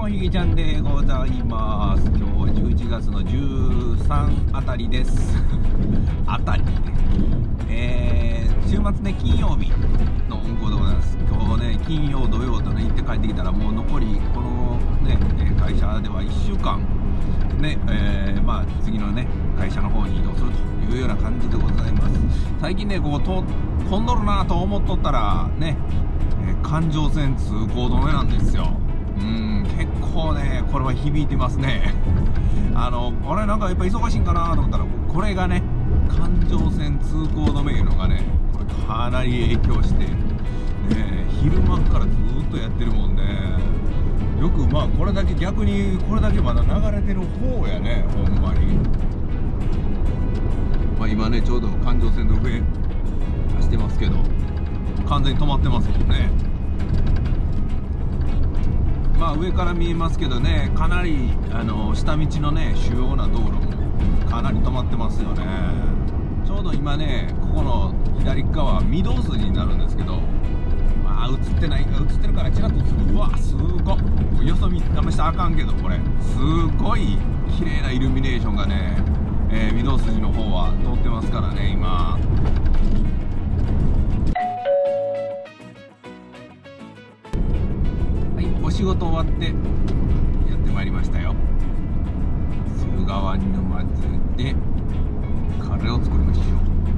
ひげちゃんでございます。今日は11月の13あたりです。あたり週末ね、金曜日の運行でございます。今日ね、金曜土曜とね、行って帰ってきたら、もう残りこのね、会社では1週間ね、まあ次のね、会社の方に移動するというような感じでございます。最近ね、こう混んどるなと思っとったらね、環状線通行止めなんですよ。結構ね、これは響いてますね。俺なんかやっぱ忙しいんかなと思ったら、これがね、環状線通行止めいうのがね、これかなり影響して、ね、昼間からずっとやってるもんで、よくまあこれだけ逆にこれだけまだ流れてる方やね、ほんまに。まあ今ね、ちょうど環状線の上走ってますけど、完全に止まってますもんね。まあ上から見えますけどね、かなり下道のね、主要な道路もかなり止まってますよね。ちょうど今ね、ここの左側御堂筋になるんですけど、まあ映ってるからちらっと映る。うわ、すごい、よそ見試したらあかんけど、これすごい綺麗なイルミネーションがね、御堂筋の方は通ってますからね、今。仕事終わってやってまいりましたよ。駿河湾沼津でカレーを作りましょ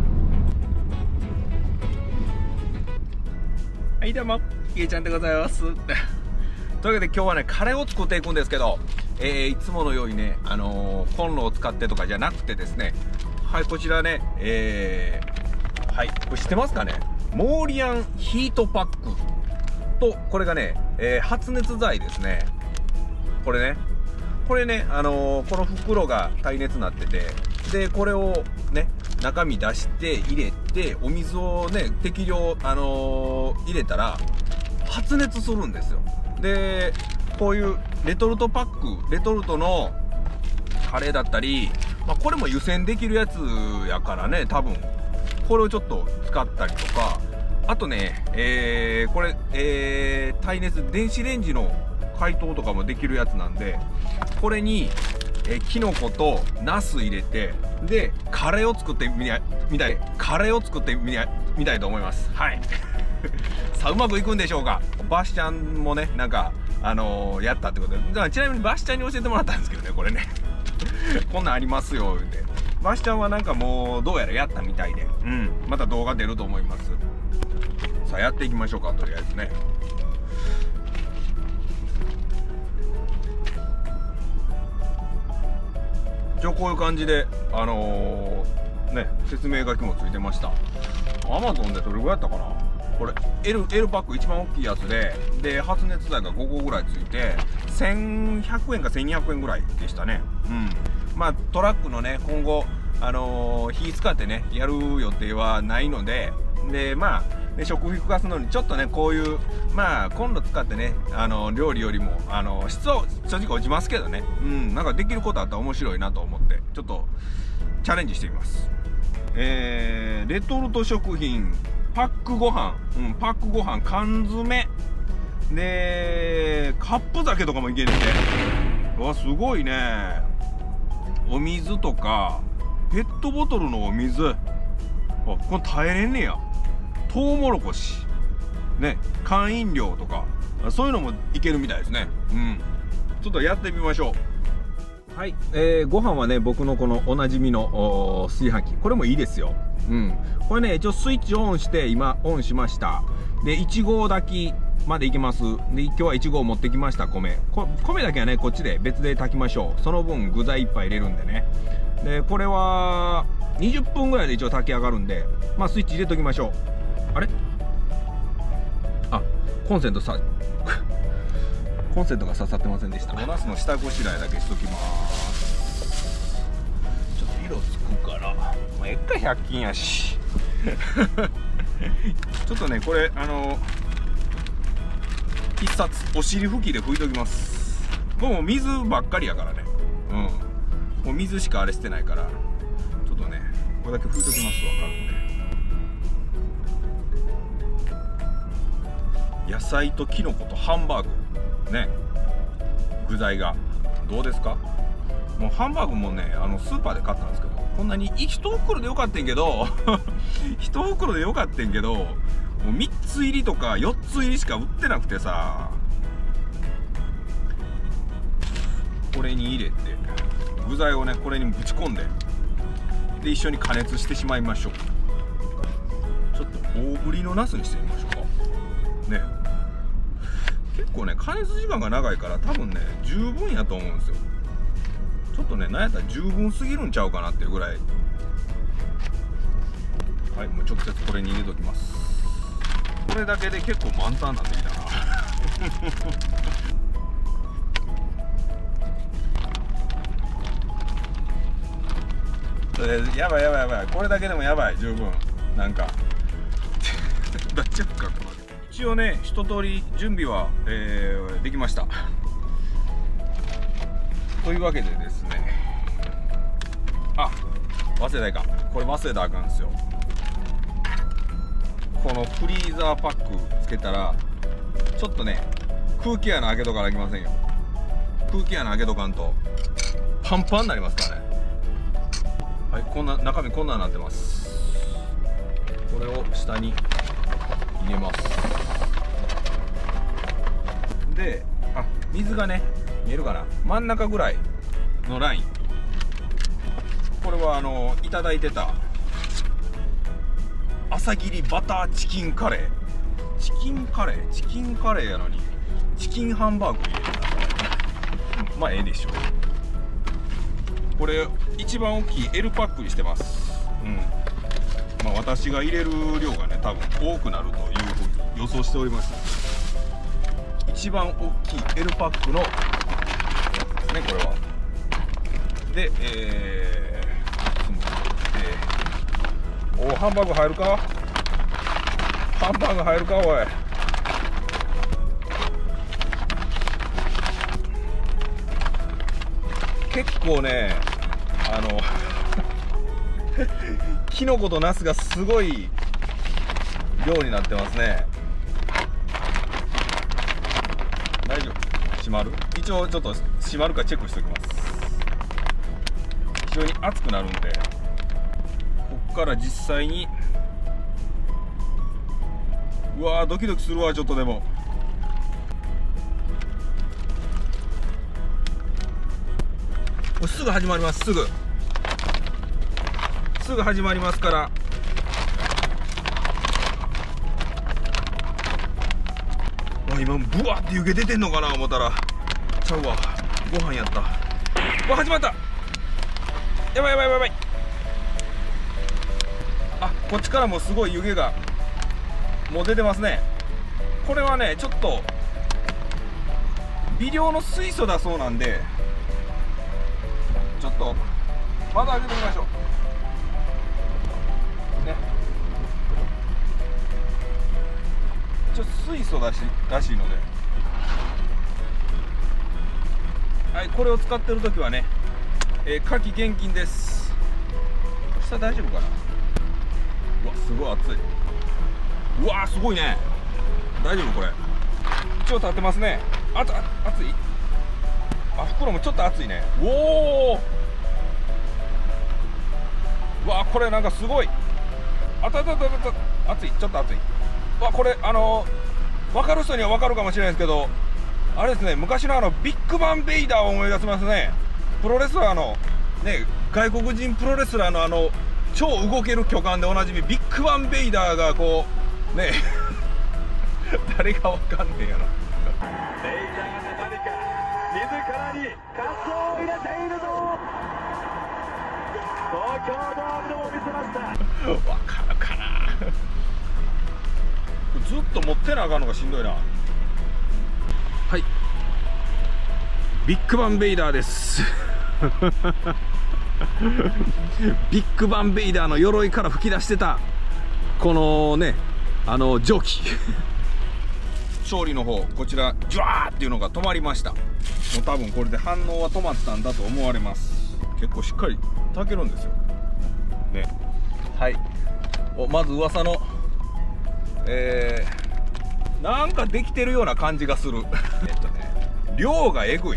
う。はい、どうもひげちゃんでございます。というわけで今日はね、カレーを作っていくんですけど、いつものようにね、コンロを使ってとかじゃなくてですね、はい、こちらね、はい、これ知ってますかね、モーリアンヒートパックと、これがね、発熱剤ですね。これね、この袋が耐熱になってて、でこれをね、中身出して入れて、お水をね適量入れたら発熱するんですよ。でこういうレトルトパック、レトルトのカレーだったり、まあ、これも湯煎できるやつやからね、多分これをちょっと使ったりとか、あとね、これ、耐熱電子レンジの解凍とかもできるやつなんで、これに、キノコとナス入れて、でカレーを作ってみたいと思います。はいさあ、うまくいくんでしょうか。バシちゃんもね、なんかやったってことで、ちなみにバシちゃんに教えてもらったんですけどね、これねこんなんありますよ言うて、バシちゃんはなんかもうどうやらやったみたいで、また動画出ると思います。さあやっていきましょうか、とりあえずね。一応こういう感じでね、説明書きもついてました。Amazon でどれぐらいやったかな、これ L パック一番大きいやつで発熱剤が5個ぐらいついて1100円か1200円ぐらいでしたね。まあトラックのね、今後火使ってねやる予定はないので、まあで食費化すのにちょっとね、こういうまあコンロ使ってね、料理よりも質は正直落ちますけどね、なんかできることあったら面白いなと思ってちょっとチャレンジしてみます。レトルト食品、パックご飯、缶詰でカップ酒とかもいけるんで、うわすごいね。お水とかペットボトルのお水、あ、これ耐えれんねや。トウモロコシね、缶飲料とかそういうのもいけるみたいですね。ちょっとやってみましょう。はい、ご飯はね、僕のこのおなじみの炊飯器、これもいいですよ。これね、一応スイッチオンして今オンしました。で1合炊きまでいけます。で今日は1合持ってきました。米だけはね、こっちで別で炊きましょう。その分具材いっぱい入れるんでね。でこれは20分ぐらいで一応炊き上がるんで、まあスイッチ入れときましょう。あれ、コンセントが刺さってませんでした。おナスの下ごしらえだけしときます。ちょっと色つくから、まあ、えっか100均やしちょっとね、これ必殺お尻拭きで拭いときます。もう水ばっかりやからね。もう水しかあれしてないから、ちょっとねこれだけ拭いときます。わかるんで。野菜とキノコとハンバーグね、 具材がどうですか？もうハンバーグもねスーパーで買ったんですけど、こんなに1袋でよかったんけど1袋でよかったんけど、もう3つ入りとか4つ入りしか売ってなくてさ、これに入れて具材をねこれにぶち込んで、で一緒に加熱してしまいましょう。ちょっと大ぶりのナスにしてみましょうかね。結構ね加熱時間が長いから多分ね十分やと思うんですよ。ちょっとねなんやったら十分すぎるんちゃうかなっていうぐらい。はい、もう直接これに入れときます。これだけで結構満タンになってきたなやばいやばいやばい、これだけでもやばい、十分なんか大丈夫か。一応ね一通り準備は、できました。というわけでですね、あ、忘れたいか、これ忘れたらあかんですよ。このフリーザーパックつけたらちょっとね空気穴開けとかなきませんよ。空気穴開けとかんとパンパンになりますからね。はい、こんな中身こんなになってます。これを下に入れます。で、あ、水がね見えるかな、真ん中ぐらいのライン、これはいただいてた朝霧バターチキンカレー、チキンカレーやのにチキンハンバーグ入れてたまあええでしょう。これ一番大きい L パックにしてます。まあ私が入れる量がね多分多くなるというふうに予想しております。一番大きい L パックのやつですね、これは。で、お、ハンバーグ入るか、ハンバーグ入るか、おい。結構ねキノコとナスがすごい量になってますね。大丈夫、閉まる？一応ちょっと閉まるかチェックしておきます。非常に熱くなるんで、こっから実際に、うわードキドキするわ。ちょっとでもすぐ始まります。すぐ始まりますから。今ブワーって湯気出てんのかな思ったらちゃうわ、ご飯やった。わ、始まった。やばいやばいやばい。あ、こっちからもすごい湯気がもう出てますね。これはねちょっと微量の水素だそうなんで、ちょっと窓開けてみましょうね。一応水素らしいので、はい、これを使ってる時はね、火気厳禁です。下大丈夫かな。うわ、すごい熱い。うわー、すごいね。大丈夫これ。一応立ってますね。熱い。あ、袋もちょっと熱いね。おお。うわ、これなんかすごい。熱い。ちょっと熱い。わ、これ分かる人には分かるかもしれないですけど、あれですね、昔のビッグバンベイダーを思い出しますね。プロレスラーのね、外国人プロレスラーの超動ける巨漢でおなじみビッグバンベイダーがこうね誰がわかんねえやろ。ベイダーが何か自らにカツを入れているぞ。東京ドームでも見せました。わかるかな。ずっと持ってなあかんのがしんどいな。はい、ビッグバンベイダーですビッグバンベイダーの鎧から吹き出してたこのね蒸気調理の方、こちらジュワーっていうのが止まりました。もう多分これで反応は止まったんだと思われます。結構しっかり炊けるんですよね。はい、まず噂のなんかできてるような感じがする量がえぐい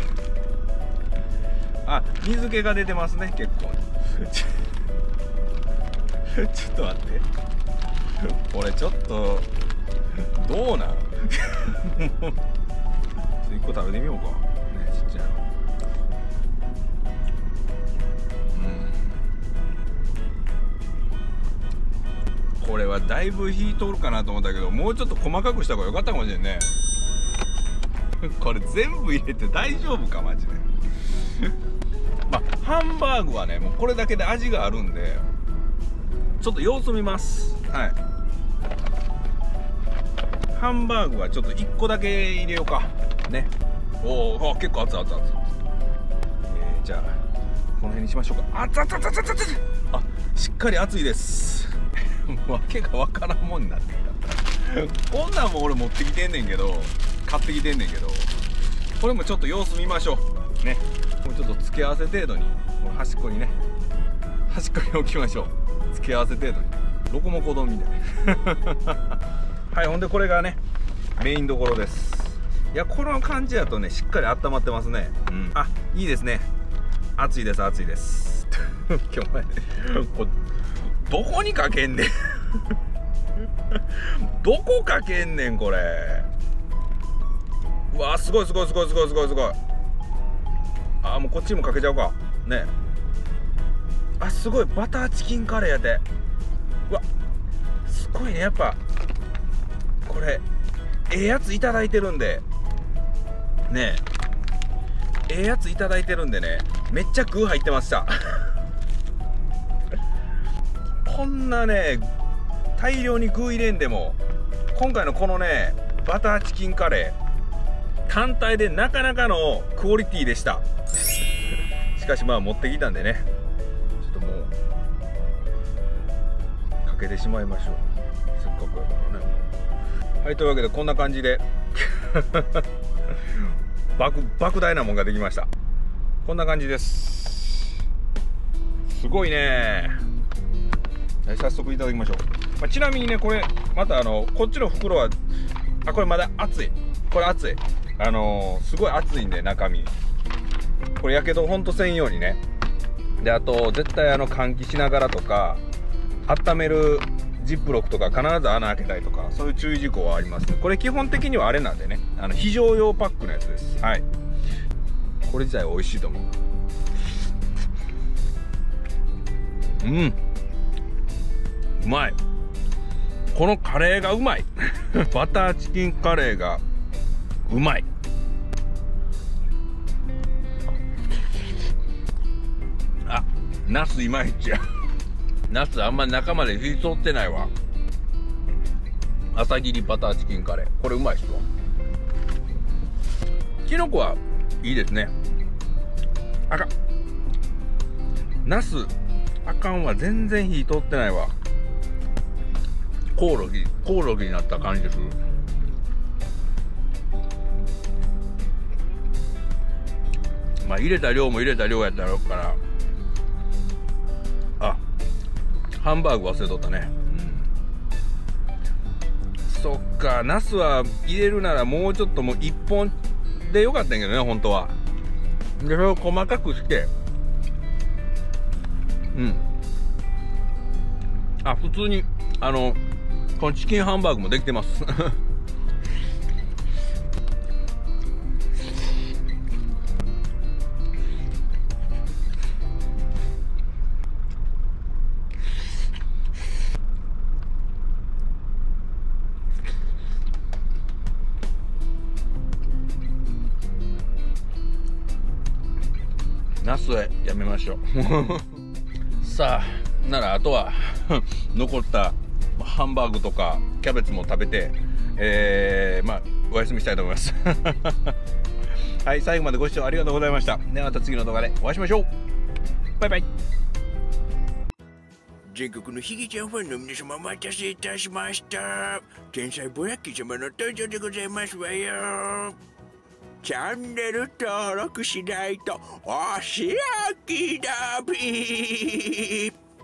あ、水気が出てますね、結構ちょっと待って、これちょっとどうなん1個食べてみようかね、ちっちゃいの。これはだいぶ火通るかなと思ったけど、もうちょっと細かくした方が良かったかもしれんねこれ全部入れて大丈夫かマジでまあハンバーグはね、もうこれだけで味があるんで、ちょっと様子見ます。はい、ハンバーグはちょっと1個だけ入れようかね。おお、結構熱々。じゃあこの辺にしましょうか。熱々、あ、しっかり熱いですわけがわからんもんになってきたこんなんも俺持ってきてんねんけど、買ってきてんねんけど、これもちょっと様子見ましょうね。もうちょっと付け合わせ程度に、この端っこにね、端っこに置きましょう。付け合わせ程度に、ロコモコ丼みたいはい、ほんでこれがねメインどころです。いや、この感じやとね、しっかり温まってますね。うん、あ、いいですね。熱いです、熱いです今日はね、どこにかけんねんどこかけんねんこれ。うわー、すごい。あ、もうこっちにもかけちゃおうかね。あ、すごい、バターチキンカレーやて。うわ、すごいね。やっぱこれええやついただいてるんでね、ええやついただいてるんでね、めっちゃ具入ってましたこんなね大量に具入れんでも、今回のこのねバターチキンカレー単体でなかなかのクオリティでしたしかしまあ持ってきたんでね、ちょっともうかけてしまいましょう、せっかくやからね。はい、というわけでこんな感じで莫大なもんができました。こんな感じです。すごいね。はい、早速いただきましょう。まあ、ちなみにね、これまたこっちの袋はこれまだ熱い。これ熱い。すごい熱いんで、中身これやけどほんとせんようにね。で、あと絶対換気しながらとか、温めるジップロックとか必ず穴開けたりとか、そういう注意事項はありますね。これ基本的にはあれなんでね、非常用パックのやつです。はい、これ自体美味しいと思う。うん、うまい。このカレーがうまいバターチキンカレーがうまい。あ、ナスいまいちやナスあんま中まで火通ってないわ。朝切りバターチキンカレー、これうまいっすわ。キノコはいいですね。あかん、ナスあかんわ、全然火通ってないわ。コオロギになった感じする。まあ入れた量も入れた量やったろうから。あ、ハンバーグ忘れとったね。そっか、ナスは入れるならもうちょっと、もう1本でよかったんやけどね、本当は。で、それを細かくして、うん。あ、普通にこのチキンハンバーグもできてますナスはやめましょうさあ、ならあとは残ったハンバーグとかキャベツも食べて、まあお休みしたいと思いますはい、最後までご視聴ありがとうございました。ではまた次の動画でお会いしましょう。バイバイ。全国のヒゲちゃんファンの皆様、お待たせいたしました。天才ボヤッキー様の登場でございますわよ。チャンネル登録しないとお仕置きだびー。